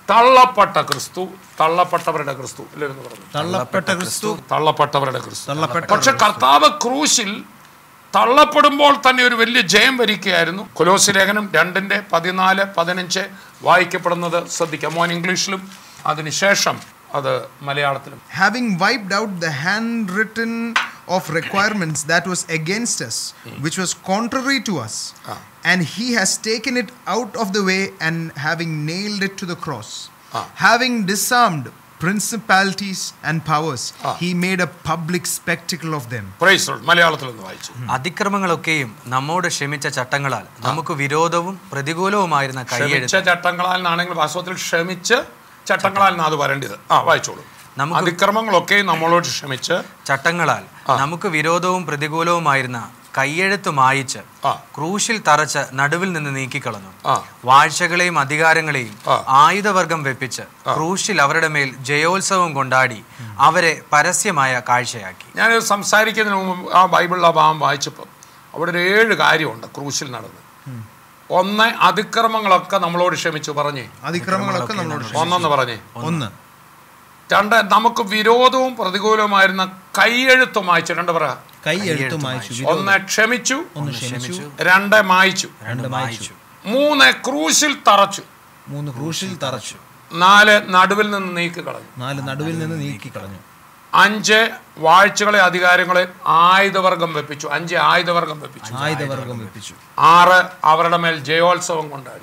തള്ളപ്പെട്ട ക്രിസ്തു, തള്ളപ്പെട്ടവരുടെ ക്രിസ്തു അല്ലെന്ന് പറഞ്ഞു. തള്ളപ്പെട്ട ക്രിസ്തു, തള്ളപ്പെട്ടവരുടെ ക്രിസ്തു. പക്ഷെ കർത്താവ് ക്രൂശിൽ തള്ളപ്പെടുമ്പോൾ തന്നെ ഒരു വലിയ ജയം വരിക്കുകയായിരുന്നു. കൊലോസ്യ ലേഖനം 2:14-15 വായിക്കപ്പെടുന്നത് ശ്രദ്ധിക്കാം. മോൻ ഇംഗ്ലീഷിലും അതിനുശേഷം അത് മലയാളത്തിലും. Having wiped out the handwritten of requirements that was against us, which was contrary to us, and he has taken it out of the way, and having nailed it to the cross, having disarmed principalities and powers, he made a public spectacle of them. Praise the Lord. മലയാളത്തിൽ ഒന്ന് വായിച്ചു. അതിക്രമങ്ങളൊക്കെയും നമ്മോട് ക്ഷമിച്ച ചട്ടങ്ങളാൽ നമുക്ക് വിരോധവും പ്രതികൂലവുമായിരുന്ന കൈയെഴുത്ത്. ചട്ടങ്ങളാൽ ആണെങ്കിൽ വാസ്തവത്തിൽ ക്ഷമിച്ച് ചട്ടങ്ങളാൽ അത് വരേണ്ടത്. വായിച്ചോളൂ. അതിക്രമങ്ങളൊക്കെ നമ്മളോട് ക്ഷമിച്ച് ചട്ടങ്ങളാൽ നമുക്ക് വിരോധവും പ്രതികൂലവുമായിരുന്ന കൈയെഴുത്ത് മായിച്ച് ക്രൂശിൽ തറച്ച് നടുവിൽ നിന്ന് നീക്കിക്കളഞ്ഞു. വാഴ്ചകളെയും അധികാരങ്ങളെയും ആയുധവർഗം വെപ്പിച്ച് ക്രൂശിൽ അവരുടെ മേൽ ജയോത്സവം കൊണ്ടാടി അവരെ പരസ്യമായ കാഴ്ചയാക്കി. ഞാൻ സംസാരിക്കുന്നതിന് മുമ്പ് ആ ബൈബിളിലെ ഭാഗം വായിച്ചപ്പോൾ അവിടെ ഒരു 7 കാര്യമുണ്ട് ക്രൂശിൽ നടന്നത്. ഒന്ന്, അതിക്രമങ്ങളൊക്കെ നമ്മളോട് ക്ഷമിച്ചു പറഞ്ഞേ. അതിക്രമങ്ങളൊക്കെ നമ്മളോട് ഒന്നെന്ന് പറഞ്ഞേ. 1. 2, നമുക്ക് വിരോധവും പ്രതികൂലവുമായിരുന്ന കൈയെഴുത്ത് മായ്ച്ചു. 2 പറ. കൈയെഴുത്ത് മായ്ച്ചു. 1 ക്ഷമിച്ചു, 2 മായ്ച്ചു, 3 ക്രൂശിൽ തറച്ചു, 3 ക്രൂശിൽ തറച്ചു, 4 നടുവിൽ നിന്ന് നീക്കിക്കളഞ്ഞു, 4 നടുവിൽ നിന്ന് നീക്കിക്കളഞ്ഞു, 5 വാഴ്ചകളെ അധികാരങ്ങളെ ആയുധവർഗം വെപ്പിച്ചു, 5 ആയുധവർഗം വെപ്പിച്ചു, 6 അവരുടെ മേൽ ജയോത്സവം കൊണ്ടാടി,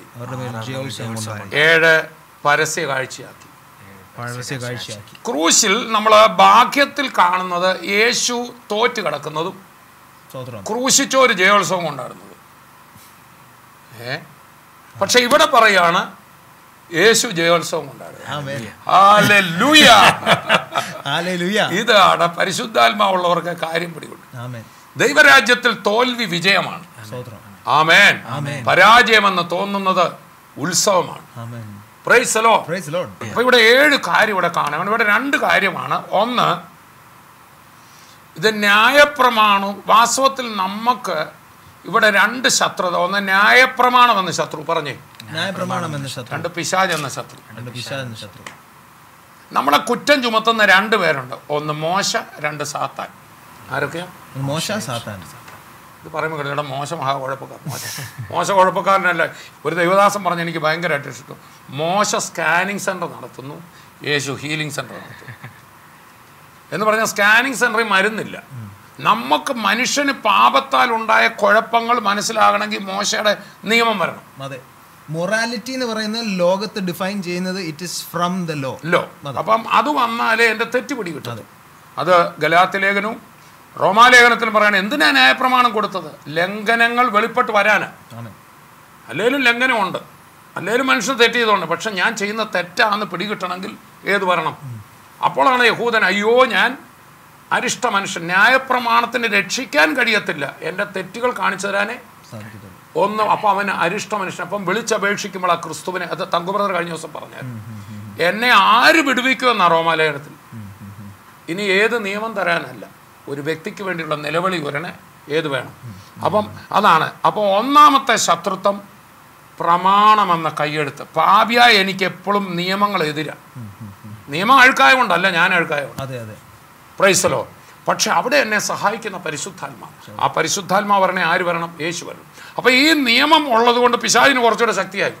7 പരസ്യ കാഴ്ചയാക്കി. ക്രൂശിൽ നമ്മൾ ഭാഗ്യത്തിൽ കാണുന്നത് യേശു തോറ്റ് കിടക്കുന്നതും ക്രൂശിച്ചോര് ജയോത്സവം കൊണ്ടാടുന്നതും. പക്ഷെ ഇവിടെ പറയാണ് യേശു ജയോത്സവം കൊണ്ടാടുന്നത്. ഇതാണ് പരിശുദ്ധാത്മാവുള്ളവർക്ക് കാര്യം പിടികൊണ്ടു. ദൈവരാജ്യത്തിൽ തോൽവി വിജയമാണ്. ആമേൻ. പരാജയമെന്ന് തോന്നുന്നത് ഉത്സവമാണ്. Praise the Lord. അപ്പോൾ ഇവിടെ 7 കാര്യം ഇവിടെ കാണാം. ഇവിടെ 2 കാര്യമാണ്. ഒന്ന്, ഇത് ന്യായപ്രമാണം. വാസ്തവത്തിൽ നമുക്ക് ഇവിടെ 2 ശത്രുത. ഒന്ന് ന്യായപ്രമാണം എന്ന ശത്രു, പറഞ്ഞേ. 2 പിശാച് എന്ന ശത്രു. നമ്മളെ കുറ്റം ചുമത്തുന്ന 2 പേരുണ്ട്. ഒന്ന് മോശ, 2 സാത്താൻ. ആരൊക്കെയാ? മോശ, സാത്താൻ. ഇത് പറയുമ്പോൾ കേട്ടോ, മോശ മഹാകുഴപ്പക്കാരൻ. മോശ കുഴപ്പക്കാരനല്ല. ഒരു ദൈവദാസൻ പറഞ്ഞ് എനിക്ക് ഭയങ്കരമായിട്ട് ഇഷ്ടം. മോശ സ്കാനിങ് സെൻറ്റർ നടത്തുന്നു, യേശു ഹീലിംഗ് സെൻറ്റർ നടത്തുന്നു എന്ന് പറഞ്ഞാൽ സ്കാനിങ് സെൻറ്ററിൽ മരുന്നില്ല. നമുക്ക് മനുഷ്യന് പാപത്താൽ ഉണ്ടായ കുഴപ്പങ്ങൾ മനസ്സിലാകണമെങ്കിൽ മോശയുടെ നിയമം വരണം. അതെ, മൊറാലിറ്റി എന്ന് പറയുന്നത് ലോകത്ത് ഡിഫൈൻ ചെയ്യുന്നത് it is from the law. അപ്പം അത് വന്നാലേ എൻ്റെ തെറ്റുപിടി കിട്ടും. അത് ഗലാത്യ ലേഖനവും റോമാലേഖനത്തിൽ പറയണേ, എന്തിനാ ന്യായപ്രമാണം കൊടുത്തത്? ലംഘനങ്ങൾ വെളിപ്പെട്ട് വരാന്. അല്ലേലും ലംഘനമുണ്ട്, അല്ലേലും മനുഷ്യൻ തെറ്റ് ചെയ്തോണ്ട്. പക്ഷെ ഞാൻ ചെയ്യുന്ന തെറ്റാന്ന് പിടികിട്ടണമെങ്കിൽ ഏത് വരണം? അപ്പോഴാണ് യഹൂദൻ, അയ്യോ ഞാൻ അരിഷ്ട മനുഷ്യൻ, ന്യായപ്രമാണത്തിന് രക്ഷിക്കാൻ കഴിയത്തില്ല, എൻ്റെ തെറ്റുകൾ കാണിച്ചു തരാനേ ഒന്ന്. അപ്പം അവൻ അരിഷ്ട മനുഷ്യൻ. അപ്പം വിളിച്ചപേക്ഷിക്കുമ്പോൾ ആ ക്രിസ്തുവിനെ, അത് തങ്കുബ്രദർ കഴിഞ്ഞ ദിവസം പറഞ്ഞായിരുന്നു, എന്നെ ആര് വിടുവിക്കുമെന്നാണ് റോമാലേഖനത്തിൽ. ഇനി ഏത് നിയമം തരാനല്ല, ഒരു വ്യക്തിക്ക് വേണ്ടിയുള്ള നിലവിളി വരണേ ഏത് വേണം. അപ്പം അതാണ്. അപ്പോൾ ഒന്നാമത്തെ ശത്രുത്വം പ്രമാണമെന്ന കൈയെടുത്ത്. പാപിയായ എനിക്ക് എപ്പോഴും നിയമങ്ങൾ എതിരാ. നിയമം അഴുക്കായ കൊണ്ടല്ല, ഞാൻ അഴുക്കായ കൊണ്ട്. Praise the Lord. പക്ഷെ അവിടെ എന്നെ സഹായിക്കുന്ന പരിശുദ്ധാത്മാ. ആ പരിശുദ്ധാത്മാ വരണേ ആര് വരണം? യേശു വരണം. അപ്പം ഈ നിയമം ഉള്ളത് കൊണ്ട് പിശാചിന് കുറച്ചുകൂടെ ശക്തിയായി.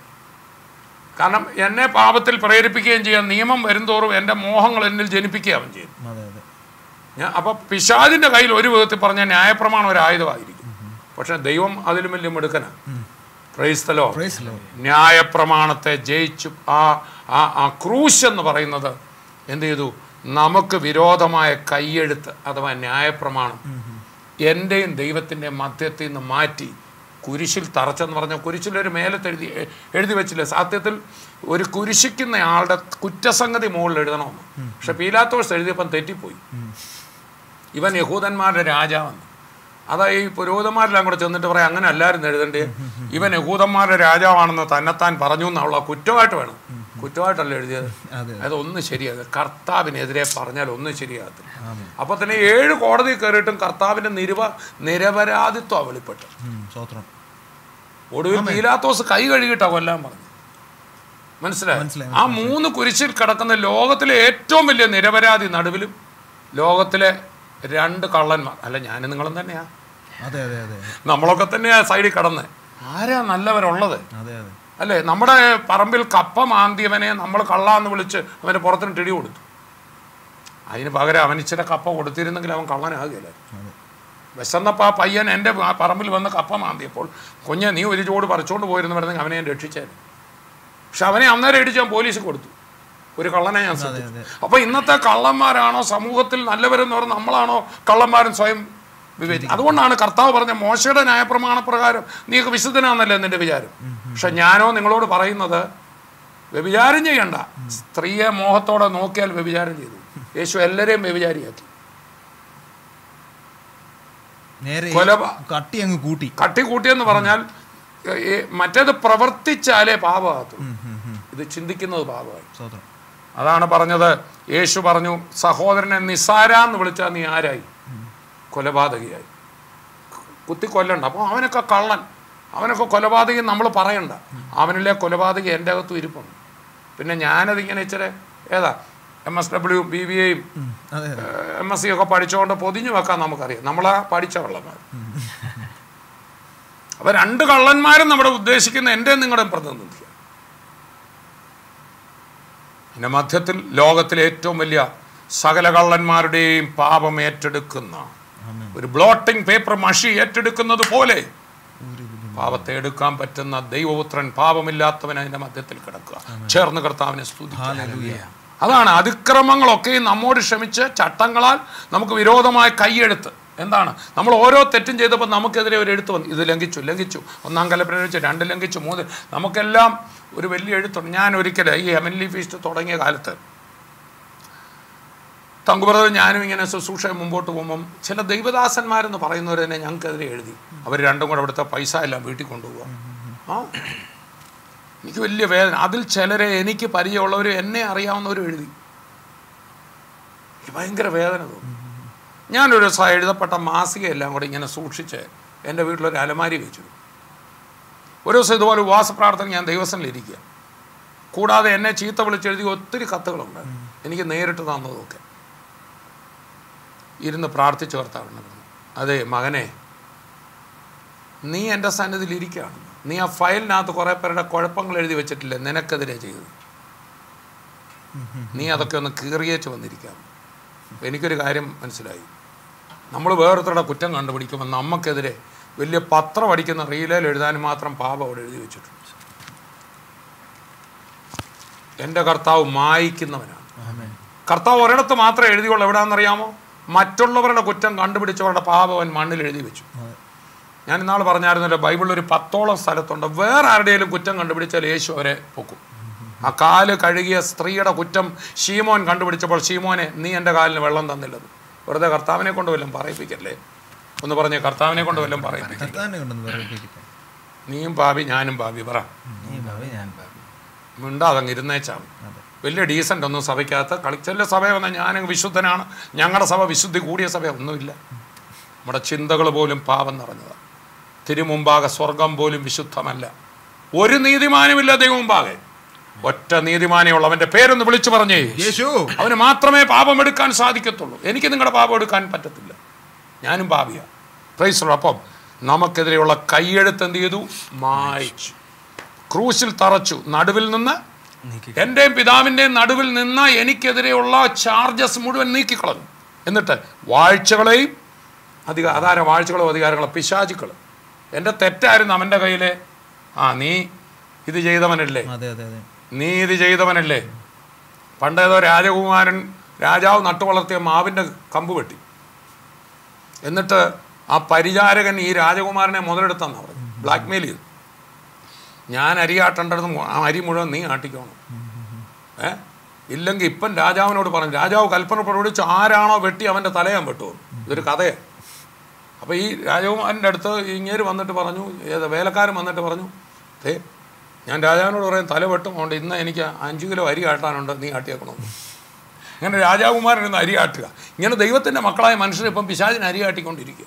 കാരണം എന്നെ പാപത്തിൽ പ്രേരിപ്പിക്കുകയും ചെയ്യാൻ നിയമം വരുംതോറും എൻ്റെ മോഹങ്ങൾ എന്നിൽ ജനിപ്പിക്കുകയും ചെയ്യും. അപ്പം പിശാചിൻ്റെ കയ്യിൽ ഒരു വിധത്തിൽ പറഞ്ഞാൽ ന്യായപ്രമാണം ഒരു ആയുധമായിരിക്കും. പക്ഷെ ദൈവം അതിലും വലിയ മിടുക്കനാണ്. Price the Lord. ന്യായപ്രമാണത്തെ ജയിച്ചു. ആ ക്രൂശ് എന്ന് പറയുന്നത് എന്ത് ചെയ്തു? നമുക്ക് വിരോധമായ കൈയെഴുത്ത് അഥവാ ന്യായപ്രമാണം എൻ്റെയും ദൈവത്തിൻ്റെയും മധ്യത്തിൽ നിന്ന് മാറ്റി കുരിശിൽ തറച്ചെന്ന് പറഞ്ഞാൽ കുരിശിലൊരു മേലത്ത് എഴുതി വെച്ചില്ല. സത്യത്തിൽ ഒരു കുരിശിക്കുന്ന ആളുടെ കുറ്റസംഗതി മുകളിൽ എഴുതണമെന്ന്. പക്ഷെ പീലാത്തോസ് എഴുതിയപ്പം തെറ്റിപ്പോയി. ഇവൻ യഹൂദന്മാരുടെ രാജാവെന്ന്. അതാ ഈ പുരോഹിതന്മാരെല്ലാം കൂടെ ചെന്നിട്ട് പറയാം, അങ്ങനെ അല്ലായിരുന്നു എഴുതണ്ടേ, ഇവൻ യഹൂദന്മാരുടെ രാജാവാണെന്ന് തന്നെത്താൻ പറഞ്ഞു എന്നുള്ള കുറ്റമായിട്ട് വേണം. കുറ്റമായിട്ടല്ല എഴുതിയത്. അതൊന്നും ശരിയാകുക. കർത്താവിനെതിരെ പറഞ്ഞാൽ ഒന്നും ശരിയാകത്തില്ല. അപ്പൊ തന്നെ 7 കോടതി കയറിയിട്ടും കർത്താവിന്റെ നിരപരാധിത്വം വെളിപ്പെട്ടു. ഒടുവിൽ പീലാത്തോസ് കൈ കഴുകിയിട്ടാ കൊല്ലാൻ പറഞ്ഞു. മനസ്സിലായി? ആ 3 കുരിശിൽ കിടക്കുന്ന ലോകത്തിലെ ഏറ്റവും വലിയ നിരപരാധി നടുവിലും ലോകത്തിലെ 2 കള്ളന്മാർ. അല്ല, ഞാനും നിങ്ങളും തന്നെയാ. നമ്മളൊക്കെ തന്നെയാ സൈഡിൽ കിടന്ന്. ആരാ നല്ലവരുള്ളത്? അല്ലേ? നമ്മുടെ പറമ്പിൽ കപ്പ മാന്തിയവനെ നമ്മൾ കള്ളാന്ന് വിളിച്ച് അവൻ്റെ പുറത്തിന് ടിടി കൊടുത്തു. അതിന് പകരം അവൻ ഇച്ചിരി കപ്പ കൊടുത്തിരുന്നെങ്കിൽ അവൻ കള്ളനാകുകയില്ല. വിശന്നപ്പോൾ ആ പയ്യൻ എൻ്റെ പറമ്പിൽ വന്ന് കപ്പ മാന്തിയപ്പോൾ കുഞ്ഞ് നീ ഒരു ചോട് പറിച്ചുകൊണ്ട് പോയിരുന്നു പറഞ്ഞെങ്കിൽ അവനെ ഞാൻ രക്ഷിച്ചായിരുന്നു. പക്ഷെ അവനെ അന്നേരം ഇടിച്ച് ഞാൻ പോലീസിൽ കൊടുത്തു. ഒരു കള്ളനെ ഞാൻ ശ്രദ്ധിച്ചു. അപ്പോൾ ഇന്നത്തെ കള്ളന്മാരാണോ സമൂഹത്തിൽ നല്ലവരെന്ന് പറഞ്ഞാൽ നമ്മളാണോ കള്ളന്മാരും സ്വയം വിവേചിക്കും? അതുകൊണ്ടാണ് കർത്താവ് പറഞ്ഞ മോശയുടെ ന്യായപ്രമാണ പ്രകാരം നീക്ക് വിശുദ്ധനാന്നല്ലേ നിന്റെ വിചാരം. പക്ഷെ ഞാനോ നിങ്ങളോട് പറയുന്നത് വ്യഭിചാരം ചെയ്യണ്ട. സ്ത്രീയെ മോഹത്തോടെ നോക്കിയാൽ വ്യഭിചാരം ചെയ്തു. യേശു എല്ലാവരെയും വ്യഭിചാരിയാക്കി. കട്ടി കൂട്ടിയെന്ന് പറഞ്ഞാൽ മറ്റേത് പ്രവർത്തിച്ചാലേ പാപമാകത്തു, ഇത് ചിന്തിക്കുന്നത് പാപമായി. അതാണ് പറഞ്ഞത്. യേശു പറഞ്ഞു, സഹോദരനെ നിസാരാന്ന് വിളിച്ചാൽ നീ ആരായി? കൊലപാതകയായി. കുത്തിക്കൊല്ലണ്ട. അപ്പോൾ അവനൊക്കെ കള്ളൻ, അവനൊക്കെ കൊലപാതകം നമ്മൾ പറയണ്ട. അവനിലെ കൊലപാതകം എൻ്റെ അകത്തും ഇരിപ്പുണ്ട്. പിന്നെ ഞാനതിങ്ങനെ ഇച്ചിരി ഏതാ MSW BBAയും MSc ഒക്കെ പഠിച്ചുകൊണ്ട് പൊതിഞ്ഞു വെക്കാൻ നമുക്കറിയാം. നമ്മളാ പഠിച്ച കള്ളന്മാർ. അപ്പോൾ 2 കള്ളന്മാരും നമ്മുടെ ഉദ്ദേശിക്കുന്ന എൻ്റെ നിങ്ങളുടെയും പ്രതിനിധിയാണ്. പിന്നെ മധ്യത്തിൽ ലോകത്തിലെ ഏറ്റവും വലിയ സകല കള്ളന്മാരുടെയും പാപം ഏറ്റെടുക്കുന്ന ഒരു ബ്ലോട്ടിംഗ് പേപ്പർ മഷി ഏറ്റെടുക്കുന്നത് പോലെ പാപത്തെ എടുക്കാൻ പറ്റുന്ന ദൈവപുത്രൻ പാപമില്ലാത്തവൻ അതിൻ്റെ മധ്യത്തിൽ കിടക്കുക. ചേർന്ന് കർത്താവിനെ സ്തുതിക്കുക. അതാണ് അതിക്രമങ്ങളൊക്കെ നമ്മോട് ക്ഷമിച്ച് ചട്ടങ്ങളാൽ നമുക്ക് വിരോധമായ കൈയെഴുത്ത്. എന്താണ്? നമ്മൾ ഓരോ തെറ്റും ചെയ്തപ്പോൾ നമുക്കെതിരെ ഒരു എഴുത്ത് വന്നു. ഇത് ലംഘിച്ചു, 1 കൽപ്പന ലംഘിച്ചു, 2 ലംഘിച്ചു, 3. നമുക്കെല്ലാം ഒരു വലിയ എഴുത്തുണ്ട്. ഞാൻ ഒരിക്കൽ ഈ ഹെവൻലി ഫീസ്റ്റ് തുടങ്ങിയ കാലത്ത് തങ്കുബ്രദർ ഞാനും ഇങ്ങനെ ശുശ്രൂഷ മുമ്പോട്ട് പോകുമ്പം ചില ദൈവദാസന്മാരെന്ന് പറയുന്നവർ തന്നെ ഞങ്ങൾക്കെതിരെ എഴുതി. അവർ 2 കൂടെ അവിടുത്തെ പൈസ എല്ലാം വീട്ടിൽ കൊണ്ടുപോകുക. എനിക്ക് വലിയ വേദന. അതിൽ ചിലരെ എനിക്ക് പരിചയമുള്ളവർ എന്നെ അറിയാവുന്നവരും എഴുതി. എനിക്ക് ഭയങ്കര വേദന തോന്നി. ഞാനൊരു ദിവസം എഴുതപ്പെട്ട മാസികയെല്ലാം കൂടെ ഇങ്ങനെ സൂക്ഷിച്ച് എൻ്റെ വീട്ടിലൊരു അലമാരി വെച്ചു. ഒരു ദിവസം ഇതുപോലെ ഉപവാസപ്രാർത്ഥന ഞാൻ ദൈവസനിലിരിക്കുക. കൂടാതെ എന്നെ ചീത്ത വിളിച്ചെഴുതി ഒത്തിരി കത്തുകളുണ്ട്. എനിക്ക് നേരിട്ട് തന്നതൊക്കെ ഇരുന്ന് പ്രാർത്ഥിച്ചു കർത്താവിനെ പറഞ്ഞു, അതെ മകനെ, നീ എൻ്റെ സന്നിധിയിൽ ഇരിക്കുകയാണ്. നീ ആ ഫയലിനകത്ത് കുറേ പേരുടെ കുഴപ്പങ്ങൾ എഴുതി വെച്ചിട്ടില്ലേ, നിനക്കെതിരെ ചെയ്തത്. നീ അതൊക്കെ ഒന്ന് കീറിയേച്ച് വന്നിരിക്കാം. എനിക്കൊരു കാര്യം മനസ്സിലായി. നമ്മൾ വേറൊരുത്തരുടെ കുറ്റം കണ്ടുപിടിക്കുമ്പോൾ നമുക്കെതിരെ വലിയ പത്രം അടിക്കുന്ന റീലയിൽ എഴുതാനും മാത്രം പാപം അവിടെ എഴുതി വെച്ചിട്ടുണ്ട്. എൻ്റെ കർത്താവ് മായിക്കുന്നവനാണ്. കർത്താവ് ഒരിടത്ത് മാത്രമേ എഴുതിയുള്ളൂ. എവിടെയാണെന്നറിയാമോ? മറ്റുള്ളവരുടെ കുറ്റം കണ്ടുപിടിച്ചവരുടെ പാപം അവൻ മണ്ണിൽ എഴുതി വെച്ചു. ഞാൻ ഇന്നാൾ പറഞ്ഞായിരുന്നല്ലോ, ബൈബിളിൽ ഒരു 10ഓളം സ്ഥലത്തുണ്ട് വേറെ ആരുടെയും കുറ്റം കണ്ടുപിടിച്ചാൽ യേശു അവരെ പൊക്കും. ആ കാല് കഴുകിയ സ്ത്രീയുടെ കുറ്റം ശീമോൻ കണ്ടുപിടിച്ചപ്പോൾ, ശീമോനെ നീ എൻ്റെ കാലിന് വെള്ളം തന്നില്ലെന്ന്. വെറുതെ കർത്താവിനെ കൊണ്ട് വല്ലതും പറയിപ്പിക്കല്ലേ? ഒന്ന് പറഞ്ഞേ, കർത്താവിനെ കൊണ്ട് വല്ലതും പറയിപ്പിക്കല്ലേ? നീയും പാപി ഞാനും പാപി പറ. മിണ്ടാതങ്ങ് ഇരുന്നേച്ചാണ്. വലിയ ഡീസൻ്റ് ഒന്നും സഭയ്ക്കകത്ത് കളിച്ചല്ല. സഭ വന്നാൽ ഞാനങ്ങ് വിശുദ്ധനാണ്, ഞങ്ങളുടെ സഭ വിശുദ്ധി കൂടിയ സഭ ഒന്നുമില്ല. നമ്മുടെ ചിന്തകൾ പോലും പാപം നിറഞ്ഞതാണ്. തിരുമുമ്പാകെ സ്വർഗം പോലും വിശുദ്ധമല്ല. ഒരു നീതിമാനുമില്ല ദൈവമുമ്പാകെ. ഒറ്റ നീതിമാനേ ഉള്ളൂ. അവൻ്റെ പേരൊന്ന് വിളിച്ചു പറഞ്ഞേ, യേശു. അവന് മാത്രമേ പാപം എടുക്കാൻ സാധിക്കത്തുള്ളൂ. എനിക്ക് നിങ്ങളുടെ പാപം എടുക്കാൻ പറ്റത്തില്ല. ഞാനും പാപിയാണ്. Price the Lord. അപ്പം നമുക്കെതിരെയുള്ള കൈയെഴുത്ത് എന്ത് ചെയ്തു? മായ്ച്ചു, ക്രൂശിൽ തറച്ചു. നടുവിൽ നിന്ന്, എൻ്റെയും പിതാവിൻ്റെയും നടുവിൽ നിന്ന് എനിക്കെതിരെയുള്ള ചാർജസ് മുഴുവൻ നീക്കിക്കളഞ്ഞു. എന്നിട്ട് വാഴ്ചകളെയും അതാര വാഴ്ചകളോ അധികാരങ്ങളോ പിശാചുക്കൾ. എൻ്റെ തെറ്റായിരുന്നു അവൻ്റെ കയ്യിലെ. നീ ഇത് ചെയ്തവനല്ലേ, നീ ഇത് ചെയ്തവനല്ലേ. പണ്ടേതോ രാജാവ് നട്ടുവളർത്തിയ മാവിൻ്റെ കമ്പ് വെട്ടി. എന്നിട്ട് ആ പരിചാരകൻ ഈ രാജകുമാരനെ മുതലെടുത്തെന്നാണ് പറഞ്ഞു. ബ്ലാക്ക് മെയിൽ ചെയ്തു. ഞാൻ അരിയാട്ടേണ്ടതും ആ അരി മുഴുവൻ നീ ആട്ടിക്കണം. ഇല്ലെങ്കിൽ ഇപ്പം രാജാവിനോട് പറഞ്ഞു. രാജാവ് കൽപ്പന പ്രകടിച്ച് ആരാണോ വെട്ടി അവൻ്റെ തലയാൻ വെട്ടുമെന്ന്. ഇതൊരു കഥയാണ്. അപ്പോൾ ഈ രാജകുമാരൻ്റെ അടുത്ത് ഇങ്ങേര് വന്നിട്ട് പറഞ്ഞു, വേലക്കാരൻ വന്നിട്ട് പറഞ്ഞു, ഞാൻ രാജാവിനോട് പറയും തല വെട്ടും, അതുകൊണ്ട് ഇന്ന് എനിക്ക് 5 കിലോ അരി ആട്ടാനുണ്ട്, നീ ആട്ടിയേക്കണമെന്ന്. ഇങ്ങനെ രാജകുമാരൻ ഇന്ന് അരി ആട്ടുക. ഇങ്ങനെ ദൈവത്തിൻ്റെ മക്കളായ മനുഷ്യർ ഇപ്പം പിശാചിന് അരി ആട്ടിക്കൊണ്ടിരിക്കുക.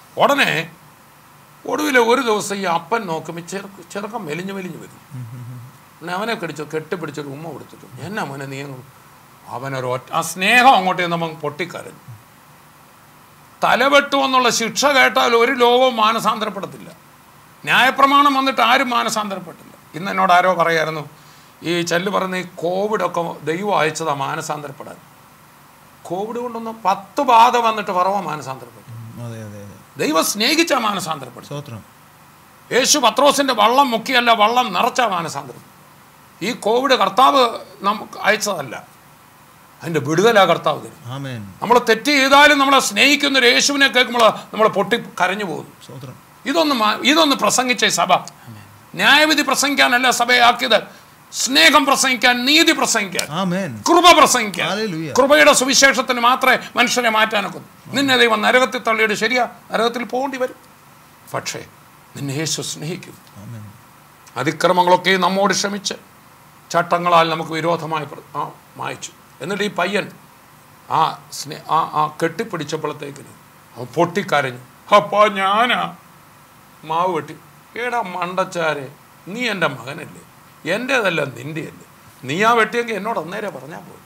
ഒടുവിൽ ഒരു ദിവസം ഈ അപ്പൻ നോക്കുമ്പോൾ ചെറുക്കം മെലിഞ്ഞു വരും. പിന്നെ അവനെ കെട്ടിപ്പിടിച്ചൊരു ഉമ്മ കൊടുത്തിട്ടു. എന്നാ മോനെ നീ അവനൊരു ആ സ്നേഹം അങ്ങോട്ടേ നമ്മൾ പൊട്ടിക്കരഞ്ഞു. തലവെട്ടു എന്നുള്ള ശിക്ഷ കേട്ടാൽ ഒരു ലോകവും മാനസാന്തരപ്പെടത്തില്ല. ന്യായപ്രമാണം വന്നിട്ട് ആരും മാനസാന്തരപ്പെട്ടില്ല. ഇന്ന് എന്നോട് ആരോ പറയായിരുന്നു, ഈ ചെല്ല് പറഞ്ഞ ഈ കോവിഡൊക്കെ ദൈവം അയച്ചതാ മാനസാന്തരപ്പെടാൻ. കോവിഡ് കൊണ്ടൊന്നും 10 ബാധ വന്നിട്ട് പറവ മാനസാന്തരപ്പെട്ടു. ദൈവം സ്നേഹിച്ച മാനസാന്തരപ്പെട്ടു. യേശു പത്രോസിന്റെ വള്ളം മുക്കിയല്ല, വള്ളം നിറച്ച മാനസാന്തരം. ഈ കോവിഡ് കർത്താവ് നമുക്ക് അയച്ചതല്ല, അതിന്റെ വിടുതലാ കർത്താവ് തരും. നമ്മൾ തെറ്റ് ചെയ്താലും നമ്മളെ സ്നേഹിക്കുന്ന ഒരു യേശുവിനെ കേൾക്കുമ്പോൾ നമ്മൾ പൊട്ടി കരഞ്ഞു പോകുന്നു. ഇതൊന്ന് പ്രസംഗിച്ച സഭ ന്യായവിധി പ്രസംഗിക്കാനല്ല സഭയാക്കിയത്, സ്നേഹം പ്രസംഗിക്കാൻ, നീതി പ്രസംഗിക്കാൻ, കൃപ പ്രസംഗിക്കാൻ. കൃപയുടെ സുവിശേഷത്തിന് മാത്രമേ മനുഷ്യനെ മാറ്റാനൊക്കൂ. നിന്നെ ദൈവം നരകത്തിൽ തള്ളിയിട്ട് ശരിയാ, നരകത്തിൽ പോകേണ്ടി വരും. പക്ഷേ നിന്നെ യേശു സ്നേഹിക്കും. അതിക്രമങ്ങളൊക്കെ നമ്മോട് ക്ഷമിച്ച് ചട്ടങ്ങളാൽ നമുക്ക് വിരോധമായി മായ്ച്ചു. എന്നിട്ട് ഈ പയ്യൻ ആ കെട്ടിപ്പിടിച്ചപ്പോഴത്തേക്കിന് അവൻ പൊട്ടിക്കരഞ്ഞു. അപ്പോൾ ഞാനാ മാവ് വെട്ടി. ഏടാ മണ്ടച്ചാരെ, നീ എൻ്റെ മകനല്ലേ, എൻ്റേതല്ല നിൻ്റെയല്ലേ, നീയാ വെട്ടിയെങ്കിൽ എന്നോട് അന്നേരം പറഞ്ഞാൽ പോയി.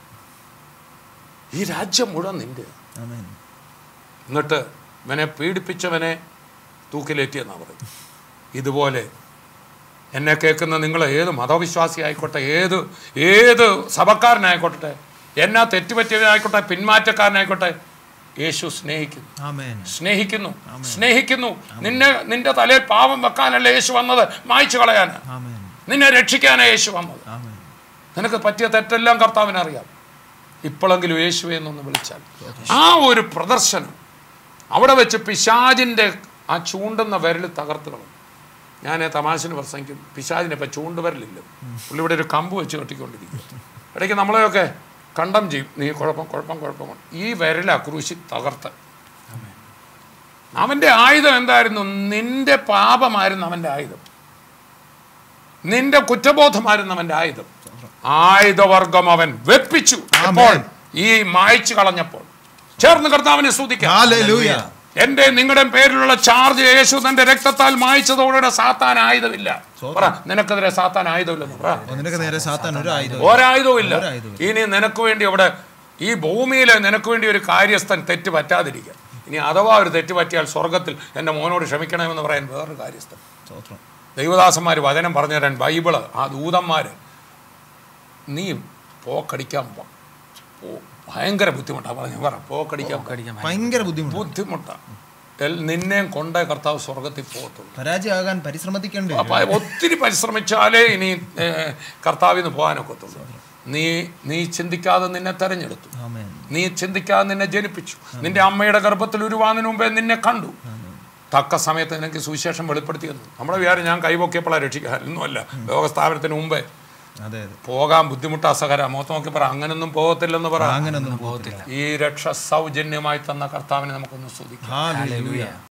ഈ രാജ്യം മുഴുവൻ നിൻ്റെ. എന്നിട്ട് ഇവനെ പീഡിപ്പിച്ചവനെ തൂക്കിലേറ്റിയെന്നാണ് പറയുന്നത്. ഇതുപോലെ എന്നെ കേൾക്കുന്ന നിങ്ങൾ ഏത് മതവിശ്വാസി ആയിക്കോട്ടെ, ഏത് സഭക്കാരനായിക്കോട്ടെ, എന്നാ തെറ്റുപറ്റിയവനായിക്കോട്ടെ, പിന്മാറ്റക്കാരനായിക്കോട്ടെ, യേശു സ്നേഹിക്കുന്നു. നിന്റെ തലയിൽ പാപം വെക്കാനല്ല യേശു വന്നത്, മായ്ച്ചു കളയാന്, നിന്നെ രക്ഷിക്കാനാണ് യേശു വന്നത്. നിനക്ക് പറ്റിയ തെറ്റെല്ലാം കർത്താവിനറിയാം. ഇപ്പോഴെങ്കിലും യേശുവെ എന്നൊന്ന് വിളിച്ചാൽ ആ ഒരു പ്രദർശനം അവിടെ വെച്ച് പിശാചിൻ്റെ ആ ചൂണ്ടുന്ന വിരൽ തകർത്ത് കളഞ്ഞു. ഞാൻ തമാശന് പ്രസംഗിക്കും, പിശാചിനെ ഇപ്പം ചൂണ്ടുവരലില്ല, പുള്ളി ഇവിടെ ഒരു കമ്പ് വെച്ച് കെട്ടിക്കൊണ്ടിരിക്കും. ഇടയ്ക്ക് നമ്മളെയൊക്കെ കണ്ടം ചെയ്യും, നീ കുഴപ്പം. ഈ വിരലാ ക്രൂശി തകർത്ത്. അവൻ്റെ ആയുധം എന്തായിരുന്നു? നിന്റെ പാപമായിരുന്നു അവൻ്റെ ആയുധം, നിന്റെ കുറ്റബോധമായിരുന്നു അവൻ്റെ ആയുധം. ആയുധവർഗം അവൻ വെപ്പിച്ചു. അപ്പോൾ ഈ മായ്ച്ചു കളഞ്ഞപ്പോൾ ചേർന്ന് കർത്താവിനെ സ്തുതിക്കാം. എന്റെ നിങ്ങളുടെ പേരിലുള്ള ചാർജ് യേശു തന്റെ രക്തത്താൽ മായ്ച്ചതോടെ സാത്താൻ ആയുധമില്ല. പറ, നിനക്കെതിരെ സാത്താൻ ആയുധമില്ലെന്ന് പറ. ഒരായുധവും ഇല്ല. ഇനി നിനക്ക് വേണ്ടി അവിടെ ഈ ഭൂമിയിൽ നിനക്ക് വേണ്ടി ഒരു കാര്യസ്ഥൻ തെറ്റ് പറ്റാതിരിക്കുക. ഇനി അഥവാ ഒരു തെറ്റ് പറ്റിയാൽ സ്വർഗത്തിൽ എൻ്റെ മോനോട് ക്ഷമിക്കണമെന്ന് പറയാൻ വേറൊരു കാര്യസ്ഥൻ. ദൈവദാസന്മാർ വചനം പറഞ്ഞു തരാൻ, ബൈബിള്, ആ ദൂതന്മാർ, നീ പോക്കടിക്കാൻ ഭയങ്കര ബുദ്ധിമുട്ടാണ് പറഞ്ഞു. പറ, പോക്കടിക്കാൻ ഭയങ്കര ബുദ്ധിമുട്ടാണ്. നിന്നെയും കൊണ്ടേ കർത്താവ് സ്വർഗത്തിൽ പോകത്തുള്ളൂ. പരാജയമാകാൻ പരിശ്രമിക്കേണ്ടി, ഒത്തിരി പരിശ്രമിച്ചാലേ ഇനി കർത്താവിന് പോകാനൊക്കത്തുള്ളൂ. നീ ചിന്തിക്കാതെ നിന്നെ തെരഞ്ഞെടുത്തു, നീ ചിന്തിക്കാതെ നിന്നെ ജനിപ്പിച്ചു, നിന്റെ അമ്മയുടെ ഗർഭത്തിൽ ഉരുവാതിന് മുമ്പേ നിന്നെ കണ്ടു, തക്ക സമയത്ത് നിനക്ക് സുവിശേഷം വെളിപ്പെടുത്തി തന്നു. നമ്മുടെ വിചാരം ഞാൻ കൈപൊക്കിയപ്പോഴാണ് രക്ഷിക്കുക, ഒന്നുമല്ല. ലോകസ്ഥാപനത്തിന് മുമ്പേ പോകാൻ ബുദ്ധിമുട്ടാ സഹര. മുഖത്ത് നോക്കി പറ, അങ്ങനൊന്നും പോകത്തില്ലെന്ന് പറ. ഈ രക്ഷ സൗജന്യമായി തന്ന കർത്താവിനെ നമുക്കൊന്ന് സ്തുതിക്കാം.